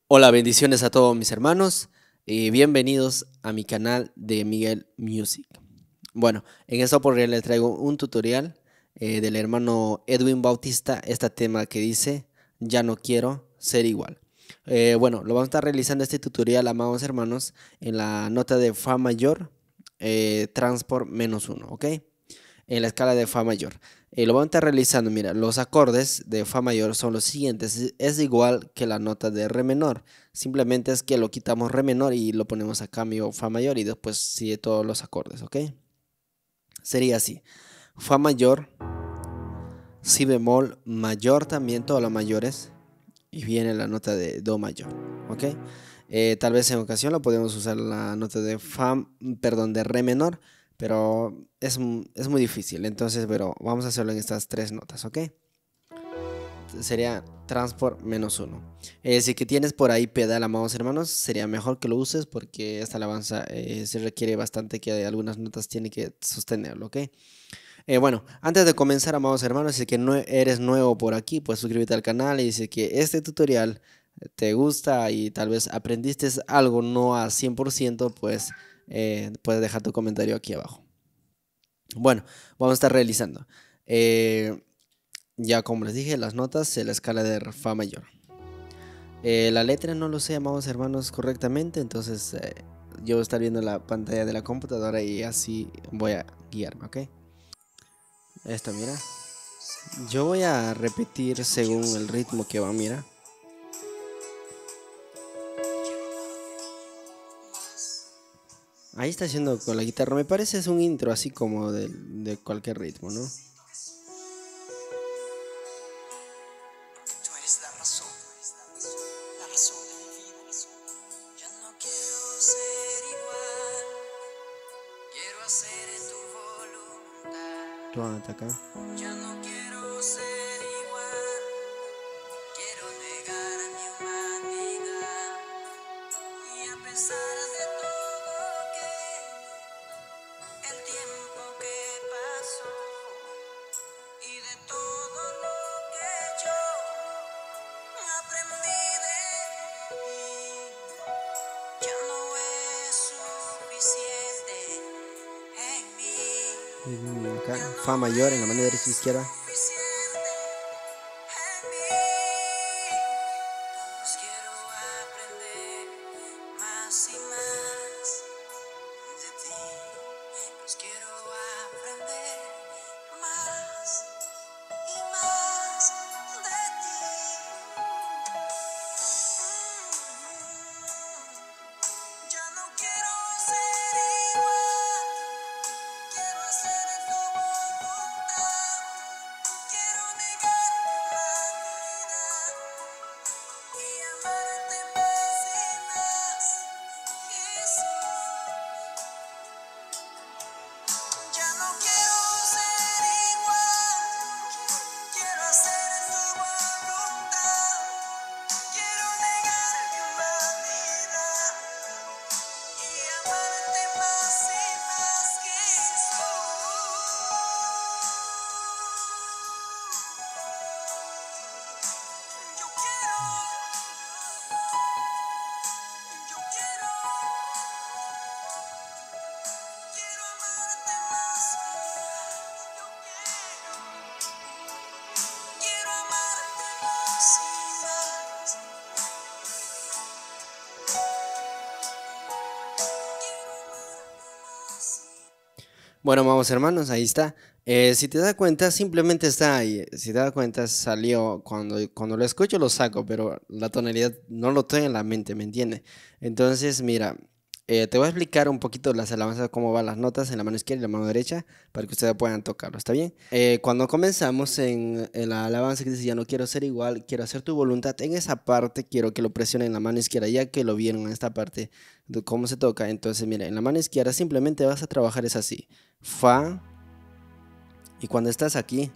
Hola, bendiciones a todos mis hermanos y bienvenidos a mi canal de Miguel Music. Bueno, en esta oportunidad les traigo un tutorial del hermano Edwin Bautista, este tema que dice ya no quiero ser igual. Bueno, lo vamos a estar realizando este tutorial, amados hermanos, en la nota de Fa mayor, transport -1, ¿ok? En la escala de Fa mayor. Lo vamos a estar realizando, mira, los acordes de Fa mayor son los siguientes, es igual que la nota de Re menor, simplemente es que lo quitamos Re menor y lo ponemos a cambio Fa mayor y después sigue todos los acordes, ¿ok? Sería así, Fa mayor, Si bemol mayor también, todos los mayores, y viene la nota de Do mayor, ¿ok? Tal vez en ocasión lo podemos usar la nota de Fa, perdón, de Re menor, pero es muy difícil, entonces, pero vamos a hacerlo en estas tres notas, ¿ok? Sería transport -1. Si que tienes por ahí pedal, amados hermanos, sería mejor que lo uses porque esta alabanza se requiere bastante que algunas notas tiene que sostenerlo, ¿ok? Bueno, antes de comenzar, amados hermanos, si que no eres nuevo por aquí, pues suscríbete al canal y si que este tutorial te gusta y tal vez aprendiste algo no a 100%, pues puedes dejar tu comentario aquí abajo. Bueno, vamos a estar realizando. Ya como les dije, las notas en la escala de Fa mayor. La letra no lo sé, amados hermanos, correctamente, entonces yo voy a estar viendo la pantalla de la computadora y así voy a guiarme, ¿ok? Esto, mira. Yo voy a repetir según el ritmo que va, mira. Ahí está haciendo con la guitarra, me parece es un intro así como de cualquier ritmo, ¿no? Tú eres la razón de mi vida. Ya no quiero ser igual, quiero hacer tu voluntad. Tú hasta acá. Ya no quiero ser igual, quiero negar mi humanidad. Y a pesar de todo el tiempo que pasó y de todo lo que yo aprendí de ti, ya no es suficiente en mí. Y acá, Fa mayor en la mano derecha y izquierda. Suficiente en mí. Pues quiero aprender más y más de ti. Pues quiero aprender más y más de ti. Ya no quiero ser igual, quiero hacer tu voluntad, quiero negar mi humanidad y amarte más y más, Jesús. Ya no quiero ser igual, quiero hacer tu voluntad, quiero negar mi humanidad y amarte más y más, Jesús. Yo quiero, yo quiero amarte más. Yo quiero amarte más y más. Quiero amarte más Bueno, vamos hermanos, ahí está. Si te das cuenta, simplemente está ahí. Si te das cuenta, salió. Cuando lo escucho lo saco, pero la tonalidad no lo tengo en la mente, ¿me entiendes? Entonces, mira, te voy a explicar un poquito las alabanzas, cómo van las notas en la mano izquierda y la mano derecha, para que ustedes puedan tocarlo, ¿está bien? Cuando comenzamos en la alabanza que dice, ya no quiero ser igual, quiero hacer tu voluntad, en esa parte quiero que lo presionen en la mano izquierda, ya que lo vieron en esta parte de cómo se toca. Entonces, mira, en la mano izquierda simplemente vas a trabajar es así. Fa, y cuando estás aquí,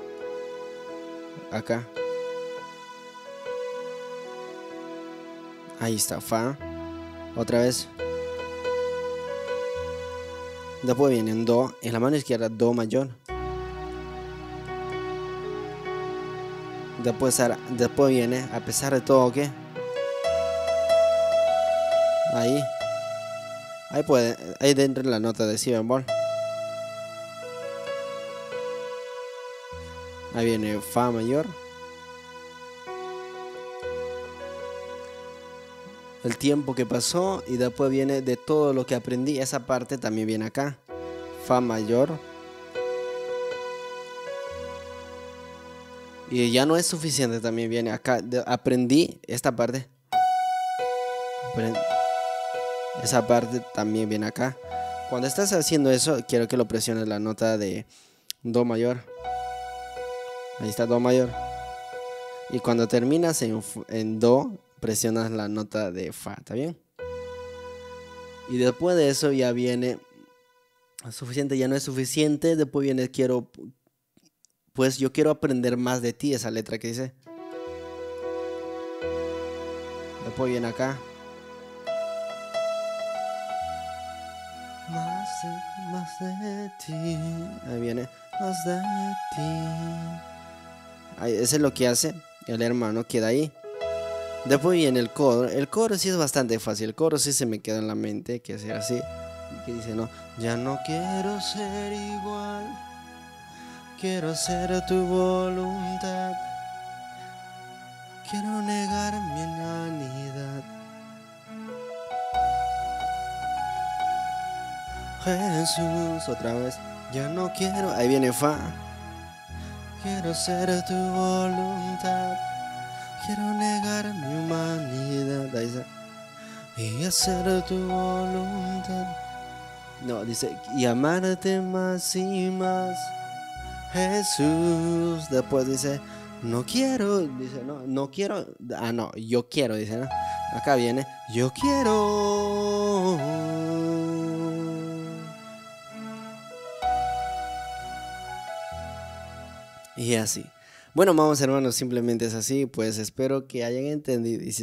acá, ahí está, Fa, otra vez, después viene un Do, en la mano izquierda Do mayor, después viene, a pesar de todo, ¿qué? Ahí. Ahí puede, ahí dentro la nota de si bemol. Ahí viene fa mayor. El tiempo que pasó y después viene de todo lo que aprendí. Esa parte también viene acá. Fa mayor. Y ya no es suficiente, también viene acá. Aprendí esta parte. Esa parte también viene acá. Cuando estás haciendo eso, quiero que lo presiones la nota de do mayor. Ahí está do mayor. Y cuando terminas en do, presionas la nota de fa, ¿está bien? Y después de eso ya viene suficiente, ya no es suficiente. Después viene pues yo quiero aprender más de ti, esa letra que dice. Después viene acá. Más de ti. Ahí viene. Más de ti. Ahí, ese es lo que hace. El hermano queda ahí. Después viene el coro. El coro sí es bastante fácil. El coro sí se me queda en la mente. Que sea así. Que dice, no. Ya no quiero ser igual. Quiero hacer tu voluntad. Quiero negar mi humanidad. Jesús, otra vez. Ya no quiero. Ahí viene fa. Quiero ser tu voluntad. Quiero negar mi humanidad. Ahí está. Y hacer tu voluntad. No, dice, y amarte más y más. Jesús. Después dice, no quiero. Dice, no, no quiero. Ah, no, yo quiero, dice, ¿no? Acá viene, yo quiero. Y así. Bueno, vamos hermanos, simplemente es así. Pues espero que hayan entendido. Y si